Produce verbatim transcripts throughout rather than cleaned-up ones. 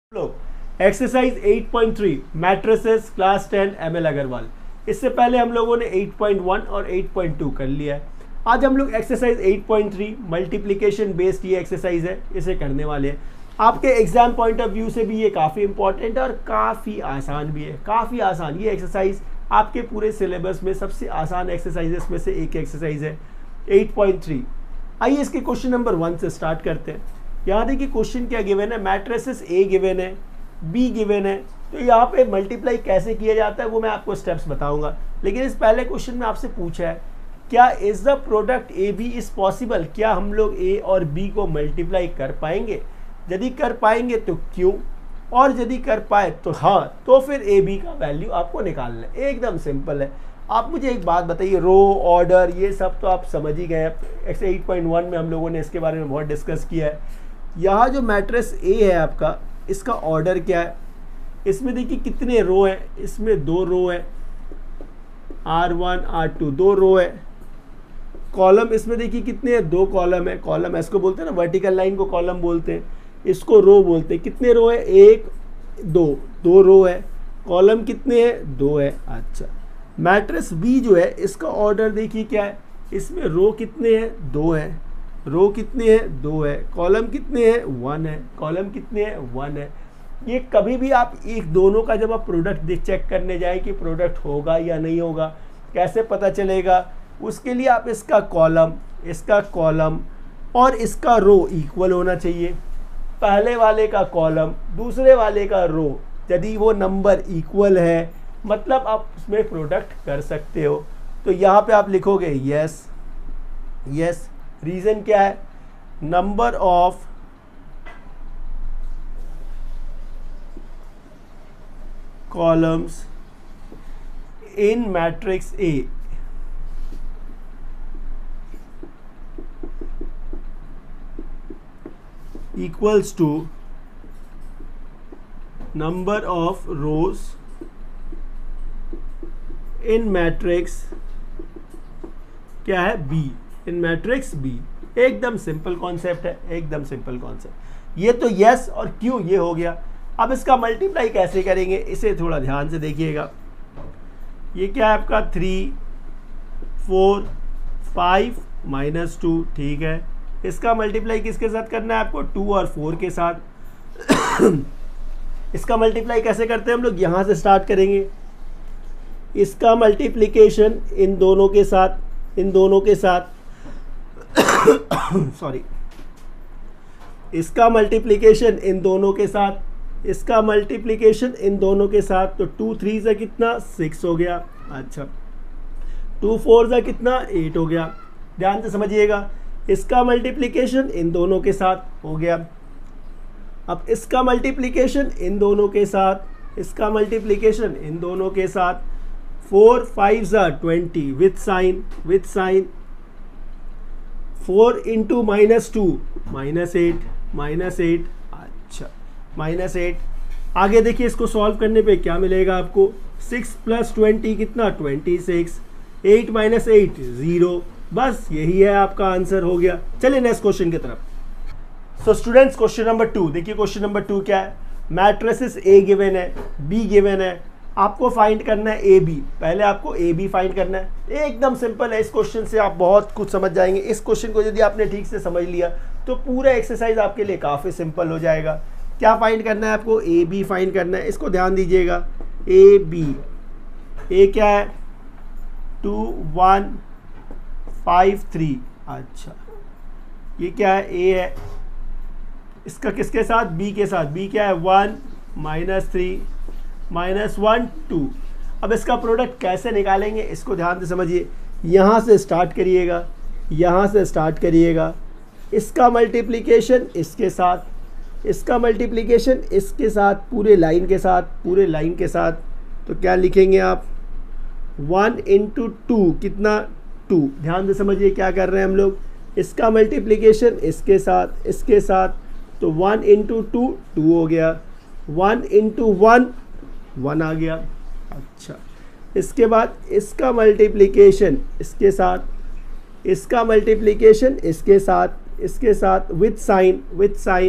लोग exercise eight point three matrices class ten M L Agarwal. इससे पहले हम लोगों ने एट पॉइंट वन और एट पॉइंट टू कर लिया है। आज हम लोग exercise eight point three multiplication based ये एक्सरसाइज है, इसे करने वाले हैं। आपके एग्जाम पॉइंट ऑफ व्यू से भी ये काफ़ी इंपॉर्टेंट है और काफ़ी आसान भी है। काफ़ी आसान ये एक्सरसाइज आपके पूरे सिलेबस में सबसे आसान एक्सरसाइजेस में से एक एक्सरसाइज है एट पॉइंट थ्री। आइए इसके क्वेश्चन नंबर वन से स्टार्ट करते हैं। यहाँ देखिए क्वेश्चन क्या गिवन है, मैट्रिसेस ए गिवन है, बी गिवन है। तो यहाँ पे मल्टीप्लाई कैसे किया जाता है वो मैं आपको स्टेप्स बताऊंगा। लेकिन इस पहले क्वेश्चन में आपसे पूछा है क्या is the product A B is possible, क्या हम लोग ए और बी को मल्टीप्लाई कर पाएंगे, यदि कर पाएंगे तो क्यों, और यदि कर पाए तो हाँ, तो फिर ए बी का वैल्यू आपको निकालना है। एकदम सिंपल है। आप मुझे एक बात बताइए, रो ऑर्डर ये सब तो आप समझ ही गए। एट पॉइंट वन में हम लोगों ने इसके बारे में बहुत डिस्कस किया है। यहाँ जो मैट्रिक्स ए है आपका, इसका ऑर्डर क्या है, इसमें देखिए कितने रो है, इसमें दो रो है, आर वन आर टू दो रो है। कॉलम इसमें देखिए कितने हैं, दो कॉलम है। कॉलम इसको बोलते हैं ना, वर्टिकल लाइन को कॉलम बोलते हैं, इसको रो बोलते हैं। कितने रो है, एक दो दो रो है। कॉलम कितने हैं, दो है। अच्छा, मैट्रिक्स बी जो है इसका ऑर्डर देखिए क्या है, इसमें रो कितने हैं, दो है। रो कितने हैं, दो है। कॉलम कितने हैं, वन है। कॉलम कितने हैं, वन है। ये कभी भी आप एक दोनों का जब आप प्रोडक्ट चेक करने जाए कि प्रोडक्ट होगा या नहीं होगा, कैसे पता चलेगा, उसके लिए आप इसका कॉलम इसका कॉलम और इसका रो इक्वल होना चाहिए। पहले वाले का कॉलम दूसरे वाले का रो, यदि वो नंबर इक्वल है मतलब आप उसमें प्रोडक्ट कर सकते हो। तो यहाँ पे आप लिखोगे यस यस। रीज़न क्या है, number of columns in matrix A equals to number of rows in matrix क्या है, बी, इन मैट्रिक्स बी। एकदम सिंपल कॉन्सेप्ट है, एकदम सिंपल कॉन्सेप्ट। ये तो यस और क्यों ये हो गया। अब इसका मल्टीप्लाई कैसे करेंगे इसे थोड़ा ध्यान से देखिएगा। ये क्या है आपका, three four five minus two, ठीक है। इसका मल्टीप्लाई किसके साथ करना है आपको, टू और फोर के साथ। इसका मल्टीप्लाई कैसे करते हैं हम लोग, यहाँ से स्टार्ट करेंगे। इसका मल्टीप्लिकेशन इन दोनों के साथ इन दोनों के साथ सॉरी इसका मल्टीप्लिकेशन इन दोनों के साथ इसका मल्टीप्लिकेशन इन दोनों के साथ। तो टू थ्री से कितना, सिक्स हो गया। अच्छा, टू फोर से कितना, एट हो गया। ध्यान से समझिएगा, इसका मल्टीप्लिकेशन इन दोनों के साथ हो गया। अब इसका मल्टीप्लिकेशन इन दोनों के साथ इसका मल्टीप्लिकेशन इन दोनों के साथ। फोर फाइव ज़ा twenty with sign with sign four into minus two minus eight minus eight. अच्छा, माइनस एट। आगे देखिए इसको सॉल्व करने पे क्या मिलेगा आपको, सिक्स प्लस ट्वेंटी कितना, twenty six. Eight minus eight zero. बस यही है आपका आंसर, हो गया। चलिए नेक्स्ट क्वेश्चन की तरफ। So students, question number two देखिए। क्वेश्चन नंबर टू क्या है, मैट्रिसेस ए गिवन है, बी गिवन है, आपको फाइंड करना है ए बी। पहले आपको ए बी फाइंड करना है। एकदम सिंपल है, इस क्वेश्चन से आप बहुत कुछ समझ जाएंगे। इस क्वेश्चन को यदि आपने ठीक से समझ लिया तो पूरा एक्सरसाइज आपके लिए काफ़ी सिंपल हो जाएगा। क्या फाइंड करना है आपको, ए बी फाइंड करना है। इसको ध्यान दीजिएगा, ए बी। ए क्या है, टू वन फाइव थ्री। अच्छा, ये क्या है, ए है। इसका किसके साथ, बी के साथ। बी क्या है, one minus three minus one two. अब इसका प्रोडक्ट कैसे निकालेंगे इसको ध्यान से समझिए। यहाँ से स्टार्ट करिएगा, यहाँ से स्टार्ट करिएगा। इसका मल्टीप्लिकेशन इसके साथ इसका मल्टीप्लिकेशन इसके साथ, पूरे लाइन के साथ पूरे लाइन के साथ। तो क्या लिखेंगे आप, वन इंटू टू कितना, टू। ध्यान से समझिए क्या कर रहे हैं हम लोग। इसका मल्टीप्लिकेशन इसके साथ इसके साथ, तो वन इंटू टू टू हो गया। वन इंटू वन वन आ गया। अच्छा, इसके बाद इसका मल्टीप्लिकेशन इसके साथ इसका मल्टीप्लिकेशन इसके साथ इसके साथ विथ साइन विथ साइन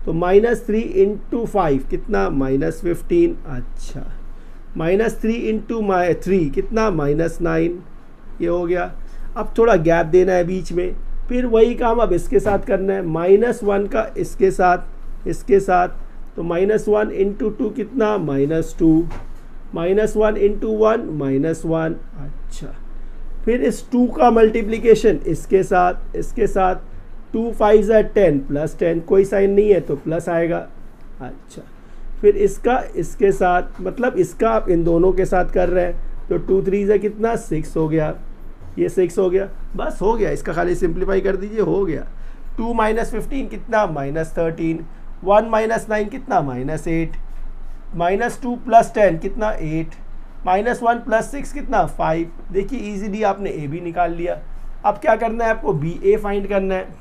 तो माइनस थ्री इंटू फाइव कितना, माइनस फिफ्टीन। अच्छा, माइनस थ्री इंटू माइ थ्री कितना, माइनस नाइन। ये हो गया। अब थोड़ा गैप देना है बीच में, फिर वही काम अब इसके साथ करना है, माइनस वन का इसके साथ इसके साथ, तो माइनस वन इंटू टू कितना, minus two, minus one into one, minus one. अच्छा, फिर इस टू का मल्टीप्लिकेशन इसके साथ इसके साथ, टू फाइव ज़ा टेन, प्लस टेन, कोई साइन नहीं है तो प्लस आएगा। अच्छा, फिर इसका इसके साथ, मतलब इसका आप इन दोनों के साथ कर रहे हैं, तो टू थ्री ज़ा कितना, सिक्स हो गया, ये सिक्स हो गया। बस हो गया, इसका खाली सिंप्लीफाई कर दीजिए, हो गया। टू माइनस फिफ्टीन कितना, minus thirteen. One minus nine कितना, minus eight. Minus two plus ten कितना, eight. Minus one plus six कितना, फाइव। देखिए इजीली आपने ए बी निकाल लिया। अब क्या करना है आपको, बी ए फाइंड करना है,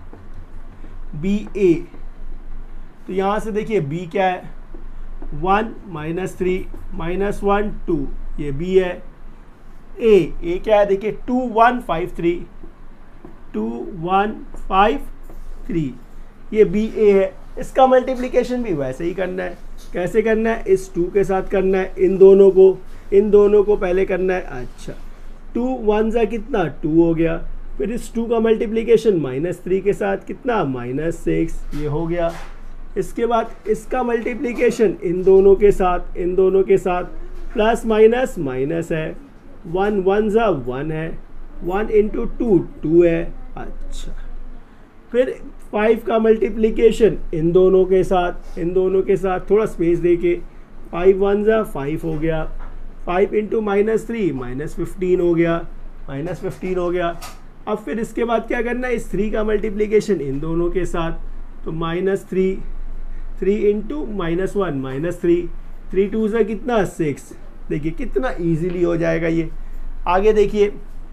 बी ए। तो यहाँ से देखिए बी क्या है, one minus three minus one two, ये बी है। ए ए क्या है, देखिए two one five three, two one five three, ये बी ए है। इसका मल्टीप्लिकेशन भी वैसे ही करना है। कैसे करना है, इस टू के साथ करना है, इन दोनों को इन दोनों को पहले करना है। अच्छा, टू वन ज़ा कितना, टू हो गया। फिर इस टू का मल्टीप्लिकेशन माइनस थ्री के साथ कितना, माइनस सिक्स, ये हो गया। इसके बाद इसका मल्टीप्लिकेशन इन दोनों के साथ इन दोनों के साथ, प्लस माइनस माइनस है, वन वन ज़ा वन है, वन इंटू टू टू है। अच्छा, फिर फाइव का मल्टीप्लिकेशन इन दोनों के साथ इन दोनों के साथ, थोड़ा स्पेस देके, फाइव वन ज़ा फाइव हो गया। Five into minus three, minus fifteen हो गया, माइनस फिफ्टीन हो गया। अब फिर इसके बाद क्या करना है, इस थ्री का मल्टीप्लिकेशन इन दोनों के साथ, तो minus three, three into minus one, minus three, three two ज़ा कितना, सिक्स। देखिए कितना इजीली हो जाएगा ये। आगे देखिए,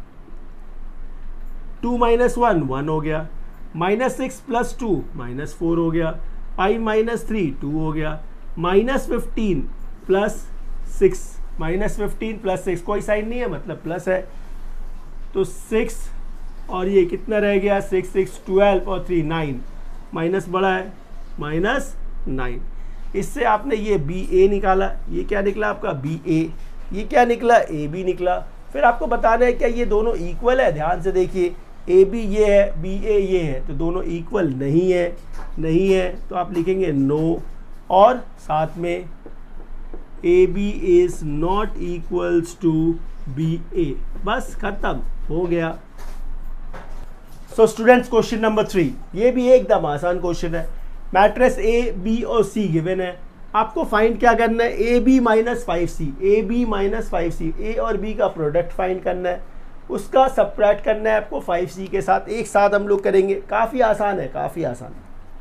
टू माइनस वन, वन हो गया। Minus six plus two, minus four हो गया। फाइव माइनस थ्री, टू हो गया। Minus fifteen plus six, minus fifteen plus six, कोई साइन नहीं है मतलब प्लस है, तो सिक्स, और ये कितना रह गया, सिक्स सिक्स ट्वेल्व, और थ्री नाइन, माइनस बड़ा है, माइनस नाइन। इससे आपने ये बी ए निकाला। ये क्या निकला आपका, बी ए। ये क्या निकला, ए बी निकला। फिर आपको बताना है क्या ये दोनों इक्वल है। ध्यान से देखिए, ए बी ये है, बी ए ये है, तो दोनों इक्वल नहीं है। नहीं है तो आप लिखेंगे नो, और साथ में A B is not equals to B A. बस खत्म हो गया। So students, question number three, ये भी एकदम आसान क्वेश्चन है। मैट्रिक्स ए बी और सी गिवन है, आपको फाइंड क्या करना है, A B minus five C, A B minus five C, A और बी का प्रोडक्ट फाइंड करना है, उसका सबट्रैक्ट करना है आपको फाइव सी के साथ। एक साथ हम लोग करेंगे, काफ़ी आसान है, काफ़ी आसान।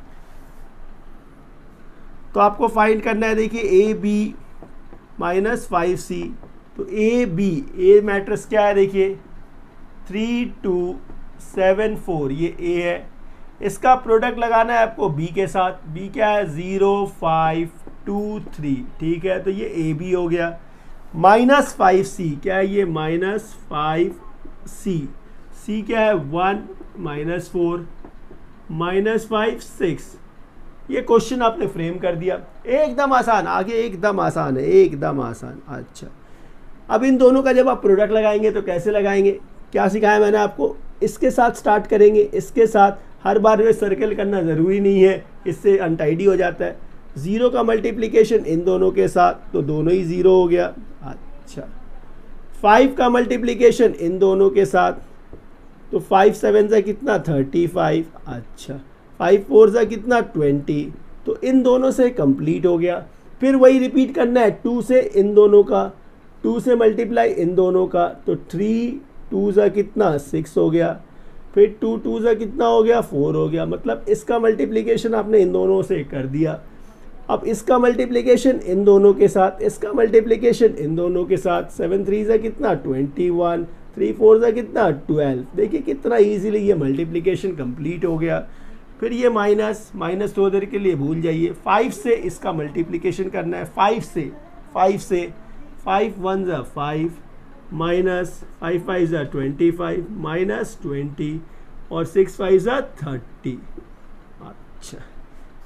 तो आपको फाइंड करना है, देखिए A B minus five C, तो ए बी, ए मैट्रिक्स क्या है, देखिए थ्री टू सेवन फोर, ये ए है। इसका प्रोडक्ट लगाना है आपको बी के साथ, बी क्या है, ज़ीरो फाइव टू थ्री, ठीक है, तो ये ए बी हो गया। माइनस फाइव सी क्या है, ये माइनस फाइव सी, सी क्या है, one minus four minus five six. ये क्वेश्चन आपने फ्रेम कर दिया, एकदम आसान, आगे एकदम आसान है, एकदम आसान। अच्छा, अब इन दोनों का जब आप प्रोडक्ट लगाएंगे तो कैसे लगाएंगे, क्या सिखाया मैंने आपको, इसके साथ स्टार्ट करेंगे, इसके साथ। हर बार में सर्कल करना ज़रूरी नहीं है, इससे अनटाइडी हो जाता है। ज़ीरो का मल्टीप्लिकेशन इन दोनों के साथ, तो दोनों ही ज़ीरो हो गया। अच्छा, फाइव का मल्टीप्लिकेशन इन दोनों के साथ, तो फाइव सेवन ज़ा कितना, थर्टी फाइव। अच्छा, फाइव फोर ज़ा कितना, ट्वेंटी, तो इन दोनों से कंप्लीट हो गया। फिर वही रिपीट करना है, टू से इन दोनों का, टू से मल्टीप्लाई इन दोनों का, तो थ्री टू ज़ा कितना, सिक्स हो गया। फिर टू टू ज़ा कितना हो गया, फोर हो गया। मतलब इसका मल्टीप्लिकेशन आपने इन दोनों से कर दिया। अब इसका मल्टीप्लिकेशन इन दोनों के साथ, इसका मल्टीप्लिकेशन इन दोनों के साथ, सेवन थ्री ज़ा कितना, ट्वेंटी वन, थ्री फोर ज़ा कितना, ट्वेल्व। देखिए कितना इजीली ये मल्टीप्लिकेशन कंप्लीट हो गया। फिर ये माइनस माइनस थोड़ी देर के लिए भूल जाइए, फाइव से इसका मल्टीप्लिकेशन करना है, फाइव से फाइव से फाइव वन ज़ा फाइव, माइनस फाइव फाइव ज़ा ट्वेंटी फाइव, माइनस ट्वेंटी, और सिक्स फाइव ज़ा थर्टी। अच्छा,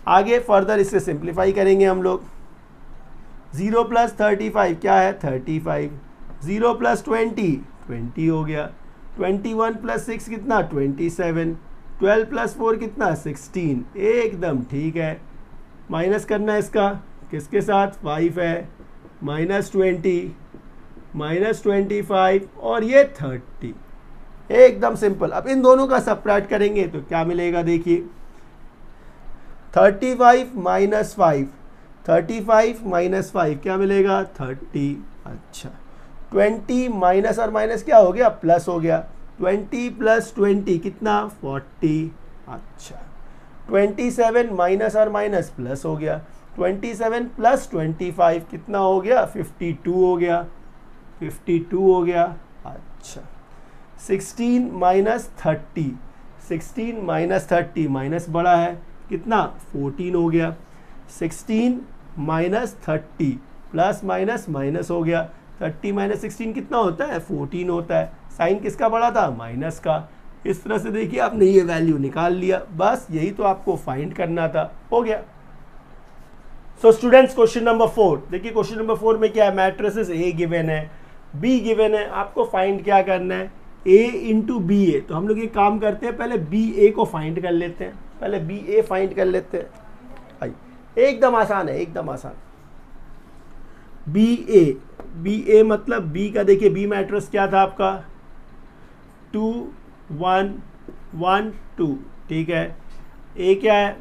आगे फर्दर इसे सिंप्लीफाई करेंगे हम लोग। ज़ीरो प्लस थर्टी फाइव क्या है, thirty five. Zero plus twenty, twenty हो गया। ट्वेंटी वन प्लस सिक्स कितना, twenty seven. Twelve plus four कितना, सिक्सटीन। एकदम ठीक है। माइनस करना है इसका, किसके साथ, फाइव है। Minus twenty, minus twenty five और ये थर्टी। एकदम सिंपल। अब इन दोनों का सबट्रैक्ट करेंगे तो क्या मिलेगा, देखिए thirty five minus five, thirty five minus five क्या मिलेगा, थर्टी। अच्छा, ट्वेंटी माइनस और माइनस क्या हो गया, प्लस हो गया। ट्वेंटी प्लस ट्वेंटी कितना, फोर्टी। अच्छा, ट्वेंटी सेवन माइनस और माइनस प्लस हो गया। Twenty seven plus twenty five कितना हो गया, फिफ्टी टू हो गया। फिफ्टी टू हो गया। अच्छा, sixteen minus thirty, sixteen minus thirty, minus बड़ा है कितना, फोर्टीन हो गया। Sixteen minus thirty plus minus minus हो गया। थर्टी माइनस सिक्सटीन कितना होता है, फोर्टीन होता है। साइन किसका बड़ा था, माइनस का। इस तरह से देखिए आपने ये वैल्यू निकाल लिया। बस यही तो आपको फाइंड करना था, हो गया। So students, question number four देखिए। क्वेश्चन नंबर फोर में क्या है, मैट्रिसेस ए गिवन है, बी गिवन है। आपको फाइंड क्या करना है, ए इंटू बी ए। तो हम लोग ये काम करते हैं, पहले बी ए को फाइंड कर लेते हैं। पहले बी ए फाइंड कर लेते हैं। आइए, एकदम आसान है, एकदम आसान। बी ए, बी ए मतलब बी का देखिए, बी मैट्रिक्स क्या था आपका, टू वन वन टू, ठीक है। ए क्या है,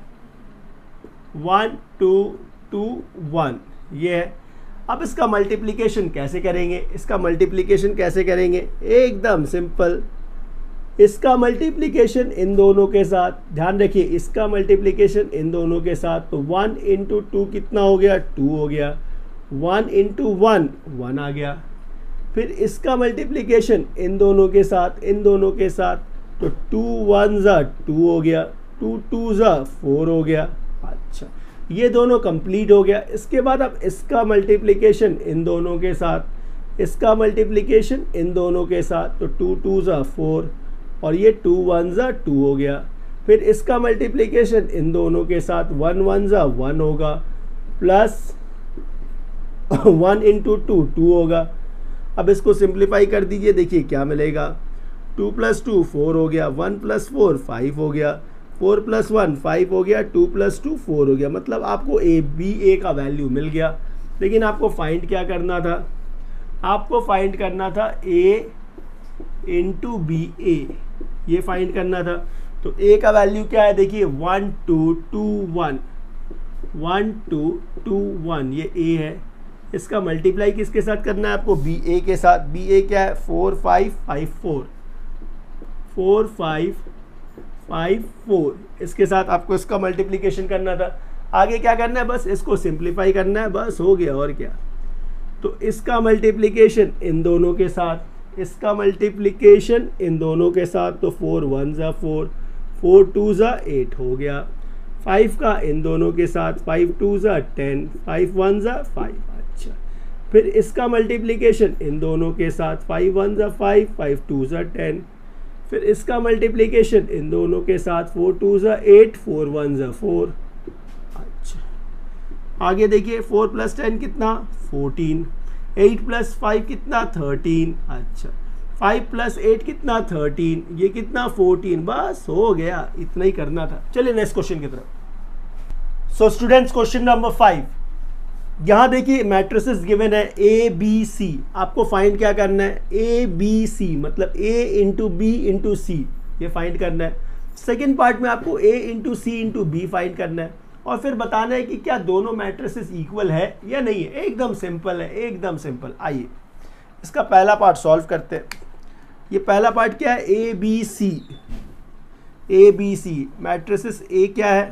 वन टू टू वन, ये है। अब इसका मल्टीप्लिकेशन कैसे करेंगे, इसका मल्टीप्लिकेशन कैसे करेंगे, एकदम सिंपल। इसका मल्टीप्लिकेशन इन दोनों के साथ, ध्यान रखिए, इसका मल्टीप्लिकेशन इन दोनों के साथ, तो वन इंटू टू कितना हो गया, टू हो गया। वन इंटू वन, वन आ गया। फिर इसका मल्टीप्लिकेशन इन दोनों के साथ, इन दोनों के साथ, तो टू वन ज़ा टू हो गया, टू टू ज़ा फोर हो गया। अच्छा, ये दोनों कंप्लीट हो गया। इसके बाद अब इसका मल्टीप्लिकेशन इन दोनों के साथ, इसका मल्टीप्लिकेशन इन दोनों के साथ, तो टू टू ज़ा फोर और ये टू वन ज़ा टू हो गया। फिर इसका मल्टीप्लिकेशन इन दोनों के साथ, वन वन ज़ा वन होगा, plus one into two two होगा। अब इसको सिंप्लीफाई कर दीजिए, देखिए क्या मिलेगा, टू प्लस टू फोर हो गया, वन प्लस फोर फाइव हो गया, फोर प्लस वन फाइव हो गया, टू प्लस टू फोर हो गया। मतलब आपको ए बी ए का वैल्यू मिल गया। लेकिन आपको फाइंड क्या करना था, आपको फाइंड करना था ए इंटू बी ए, ये फाइंड करना था। तो ए का वैल्यू क्या है, देखिए one two two one, one two two one, ये ए है। इसका मल्टीप्लाई किसके साथ करना है आपको, बी ए के साथ। बी ए क्या है, four five five four, four five five four, इसके साथ आपको इसका मल्टीप्लिकेशन करना था। आगे क्या करना है, बस इसको सिंप्लीफाई करना है, बस हो गया, और क्या। तो इसका मल्टीप्लिकेशन इन दोनों के साथ, इसका मल्टीप्लिकेशन इन दोनों के साथ, तो फोर वन ज़ा फोर, फोर टू ज़ा एट हो गया। फाइव का इन दोनों के साथ, फाइव टू ज़ा टेन, फाइव वन ज़ा फाइव। अच्छा, फिर इसका मल्टीप्लिकेशन इन दोनों के साथ, फाइव वन ज़ा फाइव, फाइव टू ज़ा टेन। फिर इसका मल्टीप्लिकेशन इन दोनों के साथ, फोर टू ज़ा एट, फोर वन ज़ा फोर। अच्छा, आगे देखिए, फोर प्लस टेन कितना, फोर्टीन। एट प्लस फाइव कितना, थर्टीन। अच्छा, फाइव प्लस एट कितना, थर्टीन, ये कितना, फोर्टीन। बस हो गया, इतना ही करना था। चलिए नेक्स्ट क्वेश्चन की तरफ। So students, question number five, यहाँ देखिए मैट्रिसेस गिवन है ए बी सी। आपको फाइंड क्या करना है, ए बी सी मतलब A into B into C, ये फाइंड करना है। सेकेंड पार्ट में आपको A into C into B find करना है, और फिर बताना है कि क्या दोनों मैट्रिसेस इक्वल है या नहीं है। एकदम सिंपल है, एकदम सिंपल। आइए इसका पहला पार्ट सॉल्व करते हैं। ये पहला पार्ट क्या है, A B C, A B C matrices A क्या है,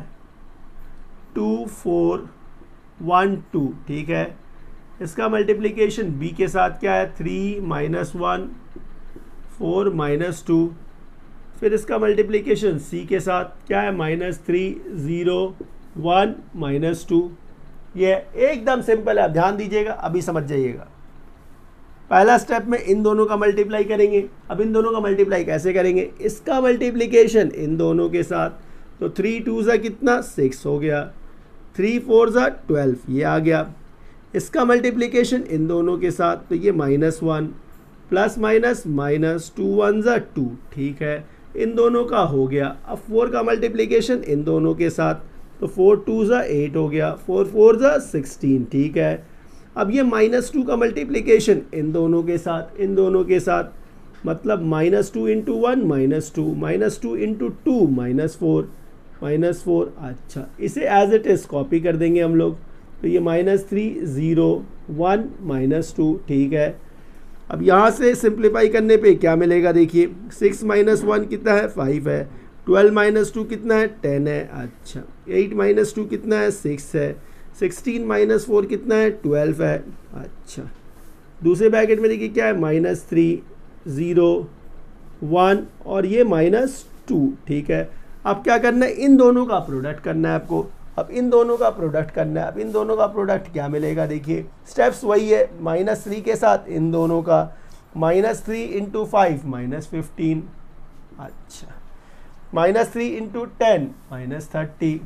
टू फोर वन टू, ठीक है। इसका मल्टीप्लिकेशन बी के साथ क्या है, three minus one, four minus two. फिर इसका मल्टीप्लिकेशन सी के साथ क्या है, minus three, zero, one, minus two. ये एकदम सिंपल है, आप ध्यान दीजिएगा, अभी समझ जाइएगा। पहला स्टेप में इन दोनों का मल्टीप्लाई करेंगे। अब इन दोनों का मल्टीप्लाई कैसे करेंगे, इसका मल्टीप्लिकेशन इन दोनों के साथ, तो थ्री टू ज़ा कितना, सिक्स हो गया। थ्री फोर ज़ा ट्वेल्व, ये आ गया। इसका मल्टीप्लिकेशन इन दोनों के साथ, तो ये minus one plus minus minus, two one ज़ा टू, ठीक है, इन दोनों का हो गया। अब फोर का मल्टीप्लिकेशन इन दोनों के साथ, तो फोर टू ज़ा एट हो गया, फोर फोर ज़ा सिक्सटीन, ठीक है। अब ये माइनस टू का मल्टीप्लिकेशन इन दोनों के साथ, इन दोनों के साथ, मतलब minus two into one minus two, minus two into two minus four, minus four. अच्छा, इसे एज इट इज़ कॉपी कर देंगे हम लोग, तो ये minus three zero one minus two, ठीक है। अब यहाँ से सिंप्लीफाई करने पे क्या मिलेगा, देखिए सिक्स माइनस वन कितना है, फाइव है। ट्वेल्व माइनस टू कितना है, टेन है। अच्छा, एट माइनस टू कितना है, सिक्स है। सिक्सटीन माइनस फोर कितना है, ट्वेल्व है। अच्छा, दूसरे ब्रैकेट में देखिए क्या है, माइनस थ्री ज़ीरो वन और ये माइनस टू, ठीक है। अब क्या करना है, इन दोनों का प्रोडक्ट करना है आपको। अब इन दोनों का प्रोडक्ट करना है। अब इन दोनों का प्रोडक्ट क्या मिलेगा, देखिए स्टेप्स वही है, माइनस थ्री के साथ इन दोनों का, minus three into five minus fifteen. अच्छा, minus three into ten minus thirty.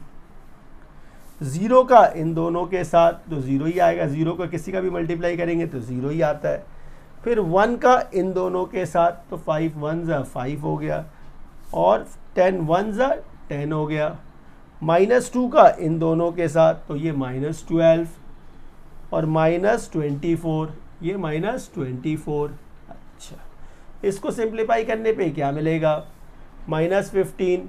Zero का इन दोनों के साथ तो ज़ीरो ही आएगा, ज़ीरो का किसी का भी मल्टीप्लाई करेंगे तो ज़ीरो ही आता है। फिर वन का इन दोनों के साथ, तो फाइव वन ज़ा फाइव हो गया और टेन वन ज़ा टेन हो गया। माइनस टू का इन दोनों के साथ, तो ये माइनस ट्वेल्व और माइनस ट्वेंटी फोर, ये माइनस ट्वेंटी फोर। अच्छा, इसको सिंप्लीफाई करने पे क्या मिलेगा, माइनस फिफ्टीन,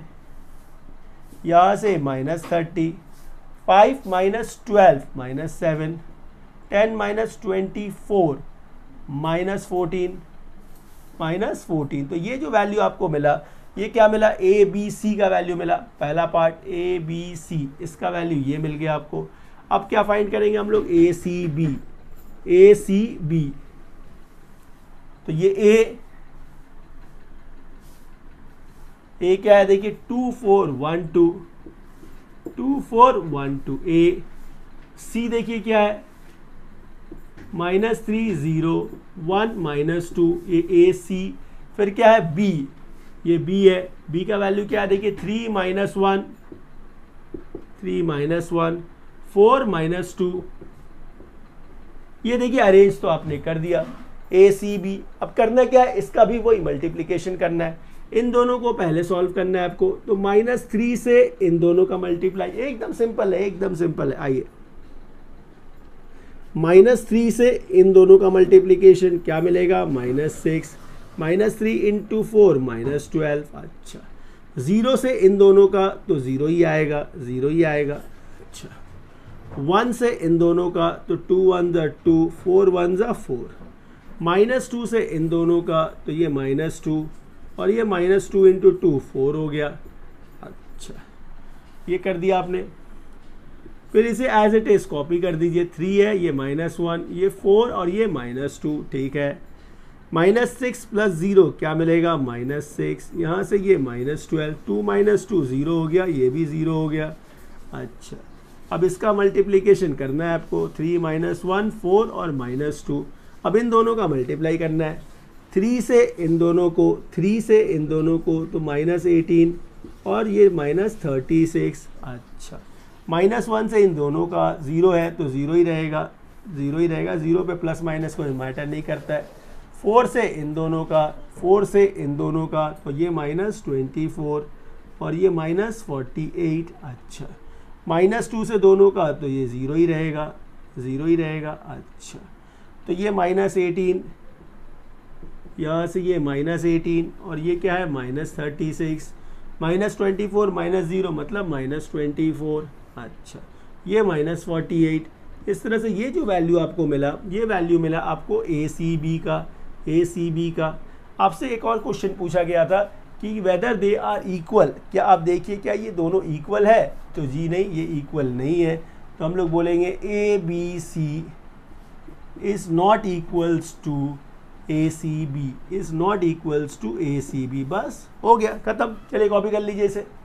यहाँ से minus thirty, five minus twelve minus seven, ten minus twenty four minus fourteen, minus fourteen. तो ये जो वैल्यू आपको मिला, ये क्या मिला, ए बी सी का वैल्यू मिला। पहला पार्ट ए बी सी, इसका वैल्यू ये मिल गया आपको। अब क्या फाइंड करेंगे हम लोग, ए सी बी, ए सी बी। तो ये ए ए क्या है, देखिए two four one two, two four one two A. C देखिए क्या है, minus three zero one minus two, ये ए सी। फिर क्या है, बी, ये बी है। बी का वैल्यू क्या है, देखिए three minus one, three minus one, four minus two. ये देखिए अरेंज तो आपने कर दिया, ए सी बी। अब करना क्या है, इसका भी वही मल्टीप्लिकेशन करना है। इन दोनों को पहले सॉल्व करना है आपको। तो माइनस थ्री से इन दोनों का मल्टीप्लाई, एकदम सिंपल है, एकदम सिंपल है। आइए, माइनस थ्री से इन दोनों का मल्टीप्लिकेशन क्या मिलेगा, minus six, minus three into four minus twelve. अच्छा, ज़ीरो से इन दोनों का, तो ज़ीरो ही आएगा, ज़ीरो ही आएगा। अच्छा, वन से इन दोनों का, तो टू वन ज़ा टू, फोर वन ज़ा फोर। माइनस टू से इन दोनों का, तो ये माइनस टू और ये minus two into two, four हो गया। अच्छा, ये कर दिया आपने। फिर इसे एज इट इज़ कॉपी कर दीजिए। थ्री है, ये माइनस वन, ये फोर और ये माइनस टू, ठीक है। माइनस सिक्स प्लस ज़ीरो क्या मिलेगा, माइनस सिक्स। यहाँ से ये minus twelve, two minus two zero हो गया, ये भी ज़ीरो हो गया। अच्छा, अब इसका मल्टीप्लिकेशन करना है आपको। थ्री माइनस वन, फोर और माइनस टू। अब इन दोनों का मल्टीप्लाई करना है। थ्री से इन दोनों को, थ्री से इन दोनों को, तो माइनस एटीन और ये माइनस थर्टी सिक्स। अच्छा, माइनस वन से इन दोनों का, ज़ीरो है तो ज़ीरो ही रहेगा, ज़ीरो ही रहेगा। ज़ीरो पे प्लस माइनस कोई मैटर नहीं करता है। फोर से इन दोनों का, फोर से इन दोनों का, तो ये माइनस ट्वेंटी फोर और ये माइनस फोर्टी एट। अच्छा, माइनस टू से दोनों का, तो ये ज़ीरो ही रहेगा, ज़ीरो ही रहेगा। अच्छा, तो ये माइनस एटीन, यहाँ से ये माइनस एटीन और ये क्या है, minus thirty six, minus twenty four minus zero मतलब माइनस ट्वेंटी फोर। अच्छा, ये माइनस फोर्टी एट। इस तरह से ये जो वैल्यू आपको मिला, ये वैल्यू मिला आपको ए सी बी का, ए सी बी का। आपसे एक और क्वेश्चन पूछा गया था कि वेदर दे आर इक्वल, क्या आप देखिए क्या ये दोनों इक्वल है, तो जी नहीं, ये इक्वल नहीं है। तो हम लोग बोलेंगे A B C is not equals to A C B, is not equals to A C B. बस हो गया, ख़त्म। चलिए कॉपी कर लीजिए इसे।